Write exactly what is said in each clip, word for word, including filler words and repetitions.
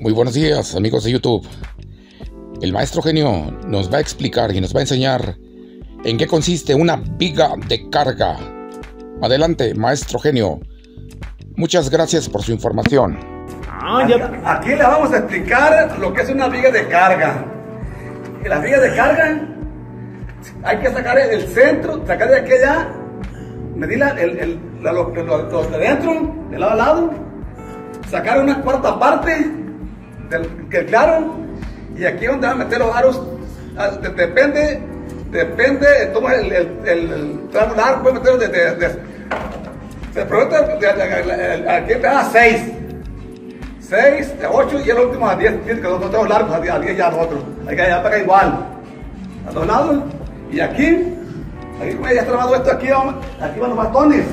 Muy buenos días, amigos de YouTube. El maestro genio nos va a explicar y nos va a enseñar en qué consiste una viga de carga. Adelante, maestro genio. Muchas gracias por su información. Ah, ya. Aquí, aquí le vamos a explicar lo que es una viga de carga. La viga de carga hay que sacar el centro, sacar de aquí allá, medir la, el, el, la, lo, lo, lo de dentro, de lado a lado, sacar una cuarta parte del que claro, y aquí donde van a meter los aros, depende, depende, toma el, el, el, el tramo largo, puede meterlo de, de, de, se pregunta, aquí empieza a seis, seis, ocho y el último a diez, que los otros largos, a diez ya los otros, hay que para igual, a los lados, y aquí, aquí ya está trabado esto, aquí, aquí van los bastones,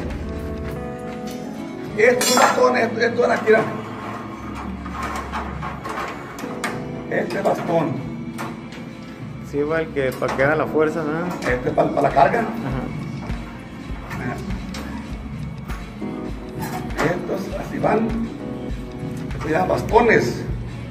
estos bastones, esto, esto van aquí, este bastón. Sí, igual que para que haga la fuerza, ¿no? Este es para, para la carga. Ajá. Estos así van. Estos se llaman bastones.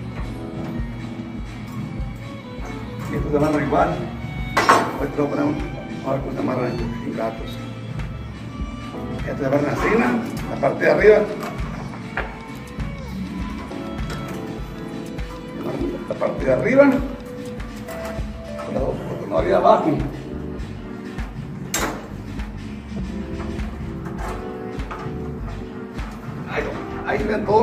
Y estos se amarran igual. Estos lo ponemos, ahora que se amarran en gatos. Estos se amarran así, la parte de arriba. La parte de arriba, no había abajo. Ahí, ahí ven todo.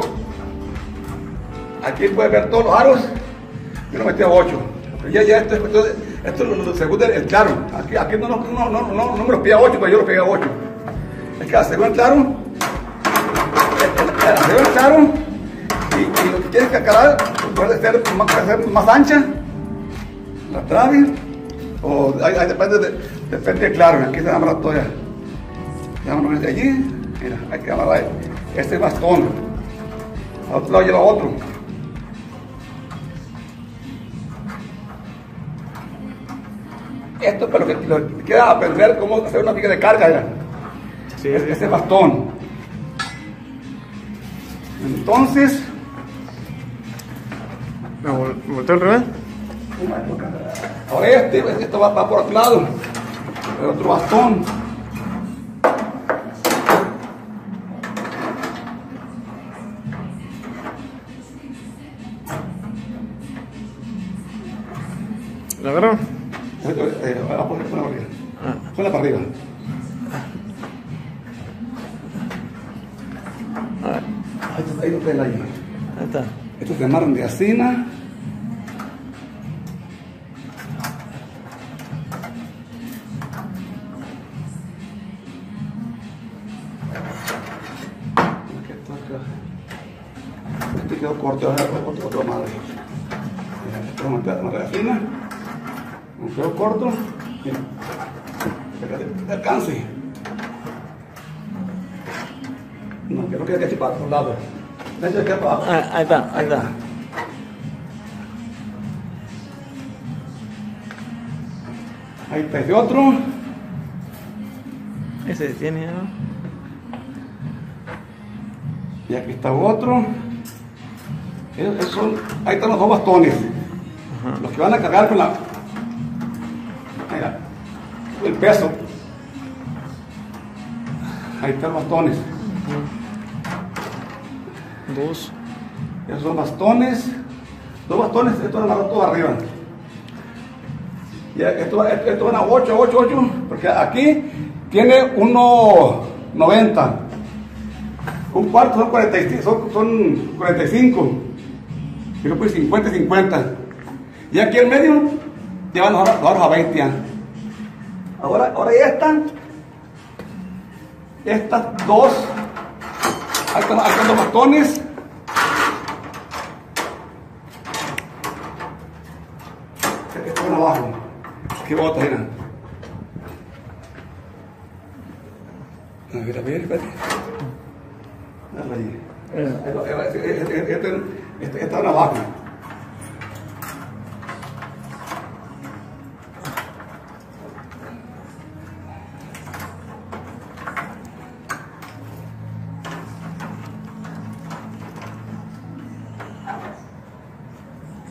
Aquí pueden ver todos los aros. Yo lo metí a ocho. Ya, ya, esto, esto, esto es lo segundo, el claro. Aquí, aquí no, no, no, no, no, no me lo pegué a ocho, pero yo lo pegué a ocho. Es que hacer el claro, hacer el claro. Y, y lo que quieres que acabar puede ser más, puede ser más ancha, la trave, o ahí, ahí depende, de, depende de claro, aquí se amarra todo ya. Ya vamos de allí, mira, hay que amarrar este bastón, al otro lado lleva otro. Esto es para lo que, lo que queda aprender cómo hacer una viga de carga, ya. Sí, es, sí. Este bastón. Entonces, ¿me volteó al revés? Ahora este, esto va, va por otro lado, el otro bastón. ¿Lo agarró? Va a poner para arriba. Ponla para arriba. Ahí lo ven ahí. Ahí está. Estos se amarran de asina. Este quedó corto, ahora otro, otro madre. Esto lo amarra de asina. Me quedó corto. Mira. Que alcance. No, que no quede aquí para otro lado. Ah, ahí está, ahí está. Ahí está ese otro. Ese tiene, ¿no? Y aquí está otro. Esos son, ahí están los dos bastones. Ajá. Los que van a cargar con la. Mira, el peso. Ahí están los bastones. Ajá. Dos. Esos son bastones. Dos bastones, esto van a amarrar todo arriba. Y esto, esto, esto van a ocho, ocho, ocho. Porque aquí tiene uno noventa. Un cuarto son cuarenta y cinco. Son, son cuarenta y cinco. Y luego pues cincuenta, cincuenta. Y aquí en medio llevan los aros a veinte. Ahora, ahora ya están. Estas dos. Ahí están, ahí están los bastones. Estos van abajo. Aquí botas, mira. A ver, a ver, espérate. Dale ahí. Este, este, este, están abajo.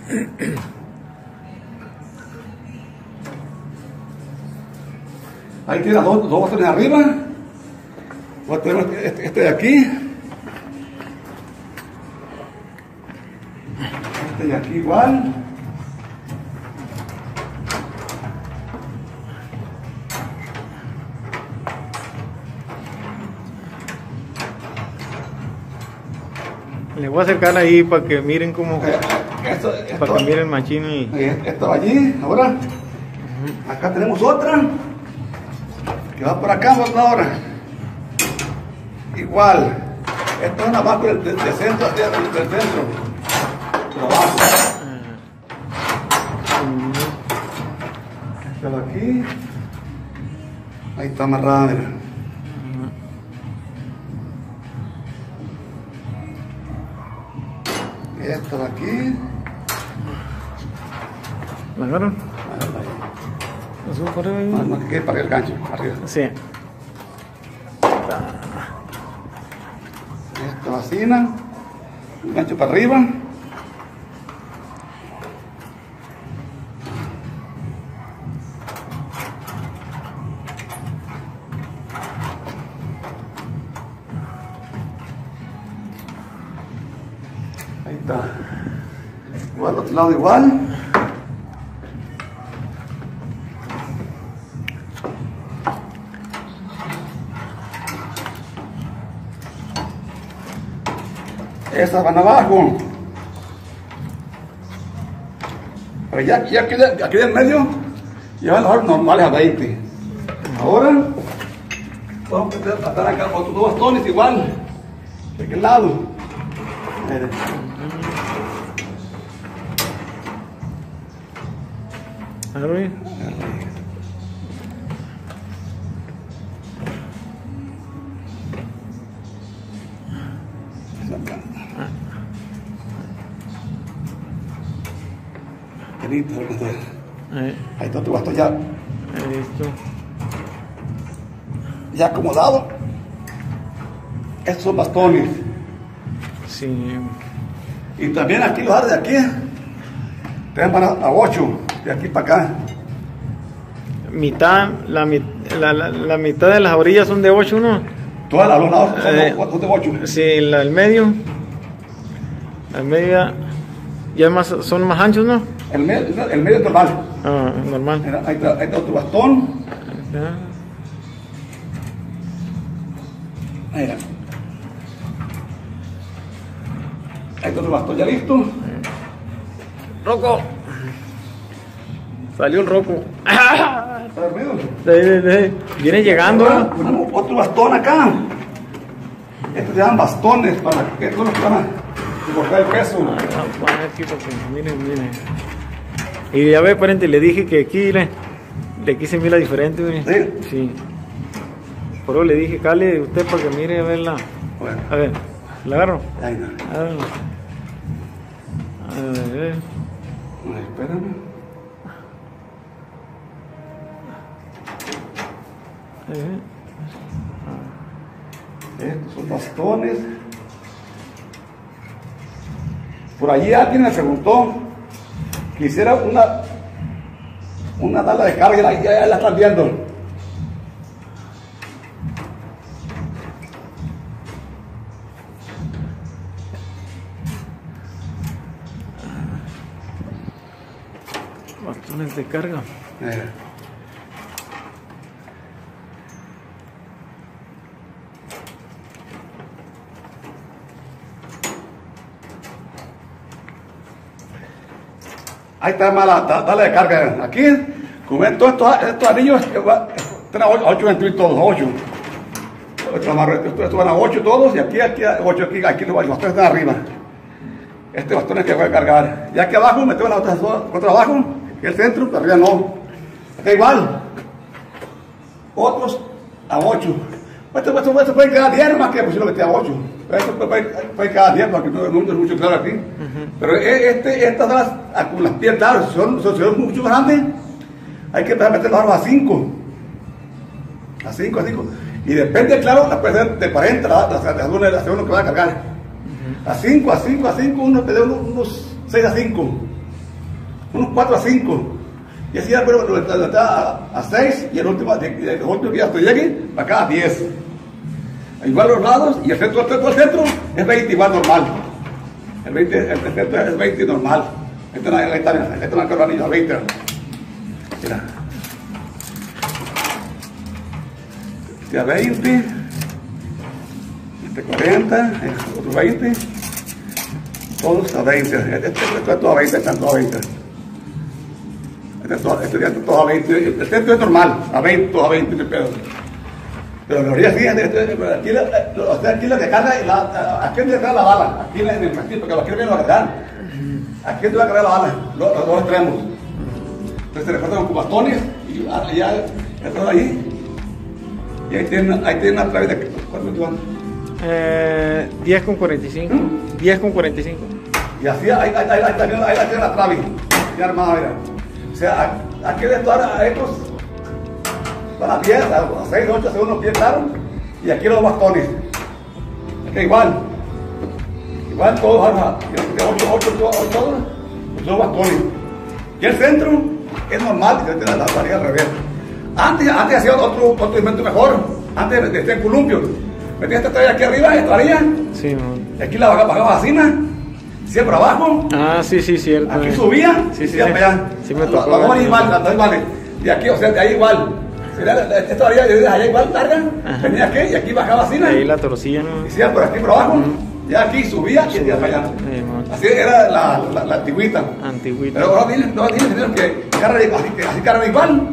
Ahí tiene dos, dos bastones arriba. Voy a tener este, este de aquí. Este de aquí igual. Le voy a acercar ahí para que miren cómo, Eh, esto, esto, para que miren machín y... eh, esto va allí, ahora. Acá tenemos otra. Que va por acá, por ahora. Igual. Esto es una abajo del, del, del centro, hacia del, del centro. Por abajo. Esta va aquí. Ahí está amarrada, mira. Esta va aquí. ¿La agarran? ¿Lo subo por ahí? No, no, que quede para el gancho, arriba. Sí. Esta vacina. Un gancho para arriba. Ahí está. Igual, otro lado igual. Estas van abajo. Pero ya, ya aquí, aquí en medio llevan los horas normales a veinte. Ahora vamos a tratar acá otros dos bastones igual. De aquel lado. Mire. Agarra. Listo, Ahí, ahí está tu bastón ya, ahí listo. ya acomodado. Estos son bastones. Sí. Y también aquí los aros de aquí te van a, a ocho, de aquí para acá. Mitad, la, mi- la, la, la mitad de las orillas son de ocho, ¿no? Todas las dos lados son, Eh, son de ocho. Sí, la del medio. La medio ya, ya más, son más anchos, ¿no? El medio, el medio es normal. Ah, normal. Mira, ahí, está, ahí está otro bastón. Ya. Mira. Ahí está otro bastón ya listo. Rocco. Salió el Rocco. ¿Está dormido? Sí, sí, sí. Viene llegando. Ahora ponemos otro bastón acá. Estos se llaman bastones para que todos los que van a cortar el peso. Vamos a poner aquí porque miren, miren. Y ya ve, parente, le dije que aquí le, le quise mirar diferente, miren. ¿Sí? Sí. Por eso le dije, cale usted para que mire a verla. Bueno, A ver, la agarro. ahí no. A ver. A ver. Ay, espérame. A ver. Estos son bastones. Por allí alguien me preguntó que hiciera una una tabla de carga, ya, ya la están viendo. Bastones de carga. Eh. Ahí está más la tabla de carga. Aquí, como ven todos estos, estos anillos, tienen ocho centímetros todos, ocho. Estos van a ocho todos y aquí, aquí, ocho aquí, aquí los bastones están arriba. Este bastón es que voy a cargar. Y aquí abajo metemos las otras dos, otro abajo, que el centro, pero arriba no. Acá igual. Otros a ocho. Esto, esto, esto puede quedar diez más que pues, si lo metí a ocho. Esto puede, puede quedar diez porque no, no es mucho claro aquí. Uh-huh. Pero este, estas las, las piernas, son, son, son mucho grandes. Hay que empezar a meter los aros a cinco. A cinco, a cinco. Y depende, claro, la puede ser de cuarenta, la, la, la, la, la segunda que va a cargar. A cinco, a cinco, a cinco, uno te da unos, unos seis a cinco. unos cuatro a cinco. Y así ya bueno, a, a seis y el último, el último que ya estoy llegue, acá a diez. Igual los lados y el centro, el centro, el centro es veinte igual normal. El veinte, el centro es veinte normal. Este no es la este no es el anillo, veinte. Mira. Este a veinte. Este cuarenta, este otro veinte. Todos a veinte. Este, este, este es todo a veinte, están todos a veinte. Este, todo, este día todo a veinte. El centro es normal, a veinte, todo a veinte, no pedo. Pero la orilla sí, aquí la, o sea, aquí la que carga, la, aquí le carga la bala, aquí en el castillo, porque aquí viene la cargar. Aquí te va a cargar la bala, los, los dos extremos. Entonces se le cortan con bastones y ya, ya está ahí. Y ahí tienen, ahí tienen a través de ¿cuánto te van? Eh, diez con cuarenta y cinco. ¿Mm? diez con cuarenta y cinco. Y así ahí, ahí, ahí, ahí, ahí, ahí, ahí tienen la trave, ya armada, mira. O sea, aquí de todas a estos. Van a diez, a seis, ocho, según los pies claros, y aquí los bastones. Aquí igual. Igual todos, ocho, ocho, todos los bastones. Y el centro es normal, que tiene la varilla al revés. Antes, antes hacía otro, otro invento mejor. Antes de este columpio. Metía esta traya aquí arriba, esta varilla. Sí, man. Y aquí la bajaba, bajaba así, siempre abajo. Ah, sí, sí, cierto. Aquí subía, sí, sí, y para allá. Sí, me tocó. Las dos igual, las dos iguales. De aquí, o sea, de ahí igual. Esta varilla de allá igual larga, venía aquí y aquí bajaba así, ¿no? Ahí la torcilla, ¿no? Y se iba por aquí por abajo, uh-huh. Ya aquí subía y iba para allá. Sí, así era la, la, la antigüita. Antigüita. Pero ahora tienen, ahora tienen que cargar así, así cargan igual.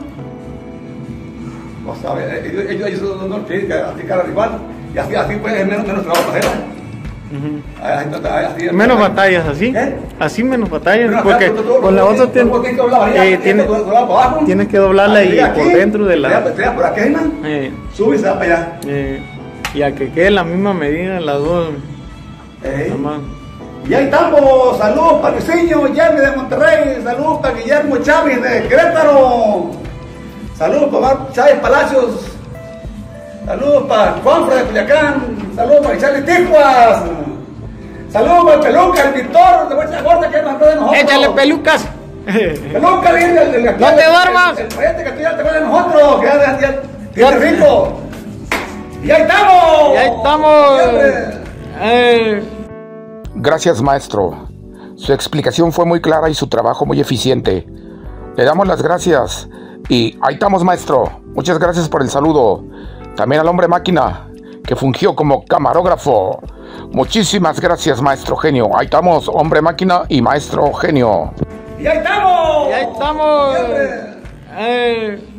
O sea, ellos, ellos, ellos no quieren que así cargan igual. Y así, así pues es menos, menos trabajo para hacer. Uh-huh. Ahí, ahí, así, menos ahí, batallas, así. ¿Eh? Así menos batallas, pero porque acá, todo, con la otra tienes eh, tiene, tiene que doblarla aquí, y aquí, por dentro de la. Por aquí, ¿no? Eh, Sube y se va para allá. Eh, y a que quede la misma medida las dos. Eh. Y ahí estamos. Saludos para Luisinho Yerme de Monterrey. Saludos para Guillermo Chávez de Querétaro. Saludos para Mar Chávez Palacios. Saludos para Juanfra de Culiacán. Saludos para Charlie Tijuas. Saludos para el Peluca, el pintor de Huecha Gorda que nos de nosotros. Échale pelucas. Peluca, el, el, el, no te duermas. El proyecto que estoy ya te de nosotros, que ya, ya, ya tiene rico. Y ahí estamos. Y ahí estamos. Eh. Gracias, maestro. Su explicación fue muy clara y su trabajo muy eficiente. Le damos las gracias. Y ahí estamos, maestro. Muchas gracias por el saludo. También al hombre máquina, que fungió como camarógrafo. Muchísimas gracias, maestro genio. Ahí estamos, hombre máquina y maestro genio. Y ahí estamos. Y ahí estamos. Eh.